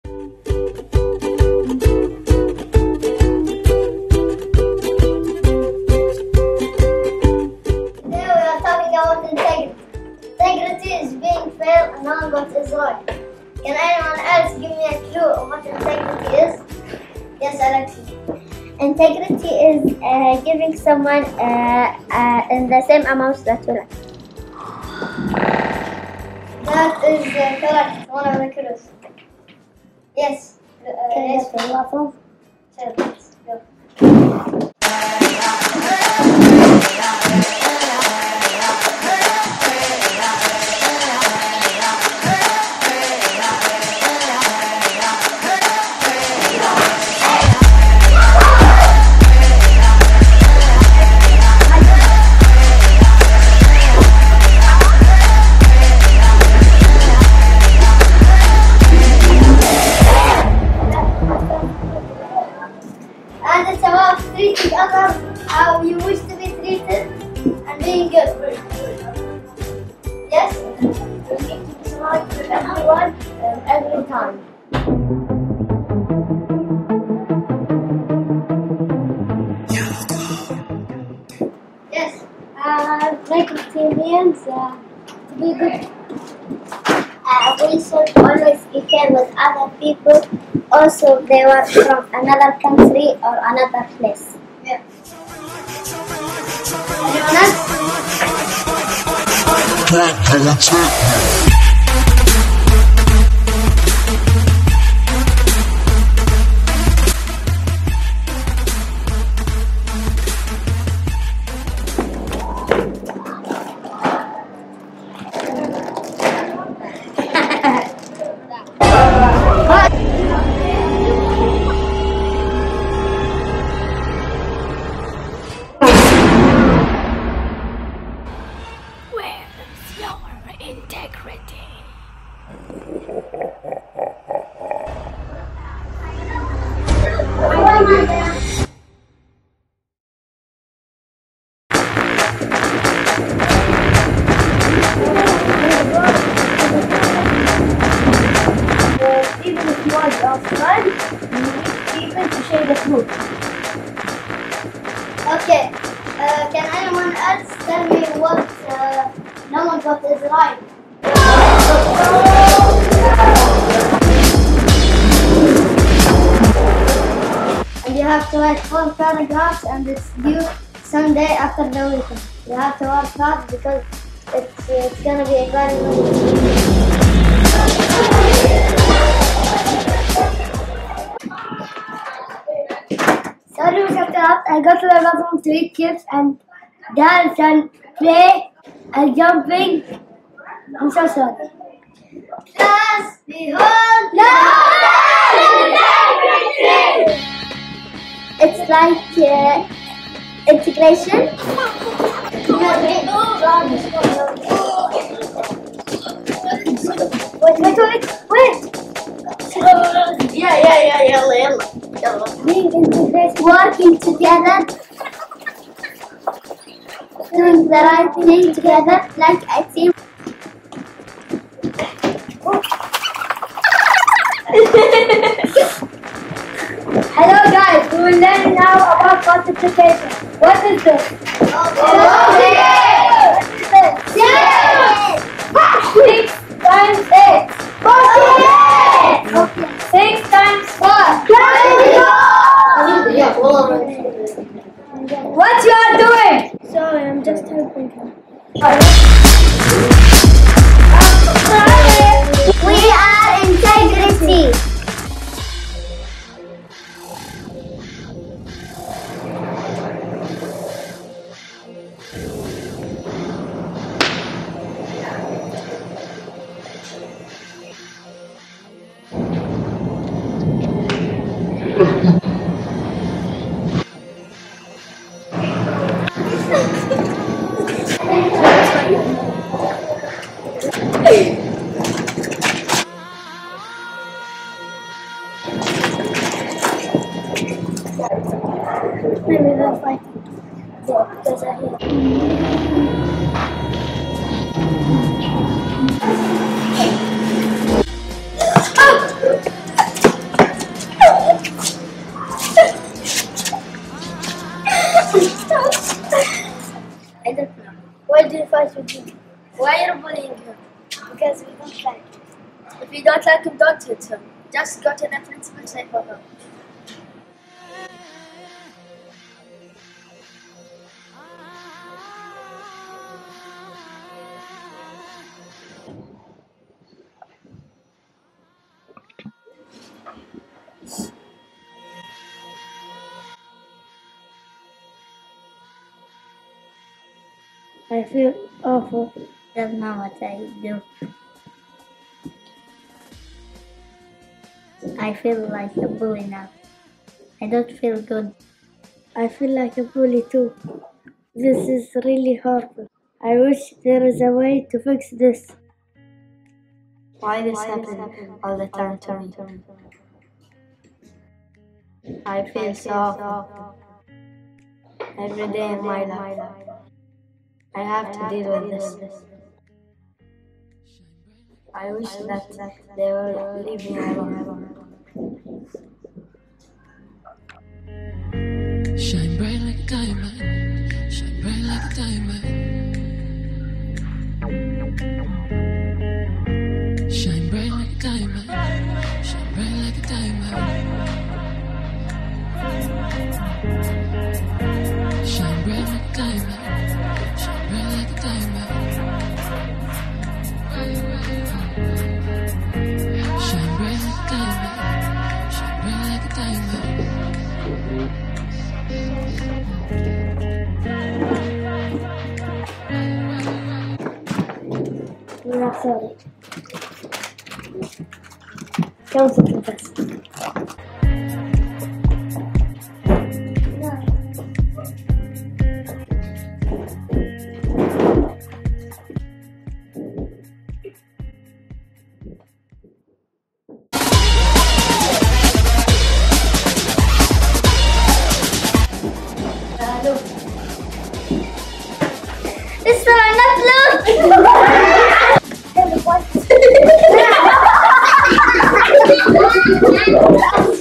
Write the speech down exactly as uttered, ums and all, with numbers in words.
Integrity is being fair and knowing what is right. Can anyone else give me a clue of what integrity is? Yes, Alexi. Integrity is uh, giving someone uh, uh, in the same amount that you like. That is uh, correct. One of the clues. Yes. Uh, Can yes. You get the Sure, let's go. And it's about treating others how you wish to be treated and being good. Yes? You need to be smart with everyone and every time. Yes. Uh, integrity means uh, to be good. Uh, we should always be fair with other people. Also, they were from another country or another place. Yeah. Anyone else? Integrity. Even if you are outside, you need people to share the truth. Okay. Uh, can anyone else tell me what uh, knowing what is right? And you have to write four paragraphs and it's due Sunday after the weekend. You have to work hard because it's, it's gonna be a very good. Sorry, Mister Terupt, I go to the bathroom to eat chips and dance and play and jumping. I'm so sorry. Class, behold, integrity! It's like uh, integration. Wait, wait, wait, wait! Yeah, yeah, yeah, yalla, yalla. Yalla. Being integrated, working together, doing the right thing together, like a team. Hello guys, we will learn now about multiplication. What is this? Six times eight. Okay. Six times four. What you are doing? Sorry, I'm just helping her. We are integrity. Maybe they'll fight. Yeah, because I hear. you don't like him, don't hit him. Just go to the principal, say for him. I feel awful. Don't know what I do. I feel like a bully now. I don't feel good. I feel like a bully too. This is really horrible. I wish there is a way to fix this. Why this happens all the time to me? I feel so awful. Every day in my life. I have to deal with this. I wish that they will leave me alone. Shine bright like a diamond, shine bright like a diamond. Shine bright like a diamond, shine bright like a diamond. Shine bright like a diamond. Like a diamond. Shine bright like a diamond. Shine bright like a diamond. I'm not sorry. Don't confess. It's not look.